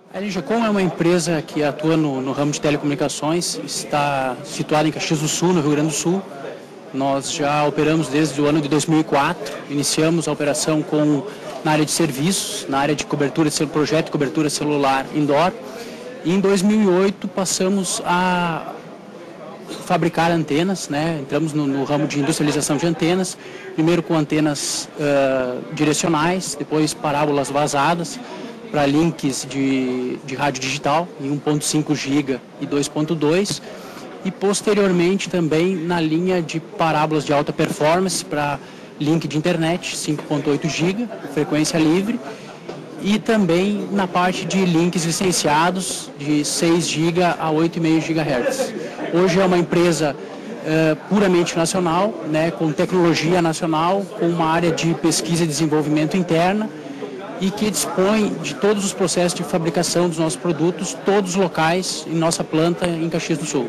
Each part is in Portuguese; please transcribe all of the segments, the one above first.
A LGCom é uma empresa que atua no ramo de telecomunicações, está situada em Caxias do Sul, no Rio Grande do Sul. Nós já operamos desde o ano de 2004, iniciamos a operação na área de serviços, na área de cobertura, projeto de cobertura celular indoor. E em 2008 passamos a fabricar antenas, né? Entramos no ramo de industrialização de antenas, primeiro com antenas direcionais, depois parábolas vazadas para links de rádio digital em 1.5 GB e 2.2 e posteriormente também na linha de parábolas de alta performance para link de internet 5.8 GB, frequência livre, e também na parte de links licenciados de 6 GB a 8,5 GHz. Hoje é uma empresa puramente nacional, né, com tecnologia nacional, com uma área de pesquisa e desenvolvimento interna e que dispõe de todos os processos de fabricação dos nossos produtos, todos locais em nossa planta em Caxias do Sul.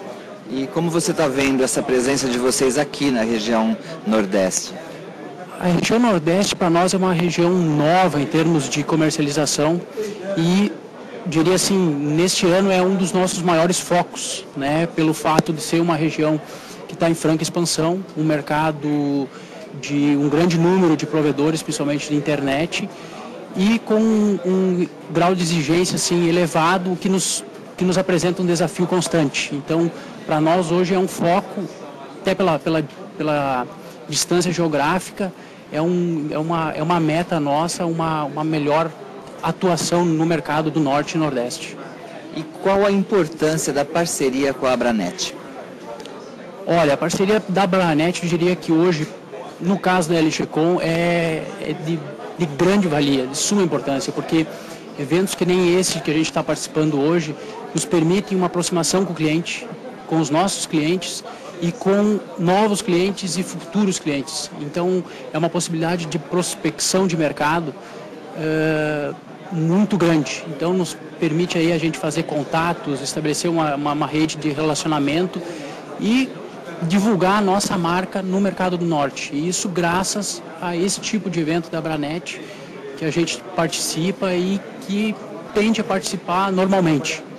E como você está vendo essa presença de vocês aqui na região Nordeste? A região Nordeste para nós é uma região nova em termos de comercialização e diria assim, neste ano é um dos nossos maiores focos, né, pelo fato de ser uma região que está em franca expansão, um mercado de um grande número de provedores, principalmente de internet, e com um grau de exigência assim, elevado, que nos apresenta um desafio constante. Então, para nós hoje é um foco, até pela distância geográfica, é uma meta nossa, uma melhor atuação no mercado do Norte e Nordeste. E qual a importância da parceria com a Abranet? Olha, a parceria da Abranet, eu diria que hoje, no caso da LGCom, é de grande valia, de suma importância, porque eventos que nem esse que a gente está participando hoje nos permitem uma aproximação com o cliente, com os nossos clientes e com novos clientes e futuros clientes. Então, é uma possibilidade de prospecção de mercado muito grande. Então, nos permite aí a gente fazer contatos, estabelecer uma rede de relacionamento e divulgar a nossa marca no mercado do Norte. E isso graças a esse tipo de evento da Abranet, que a gente participa e que tende a participar normalmente.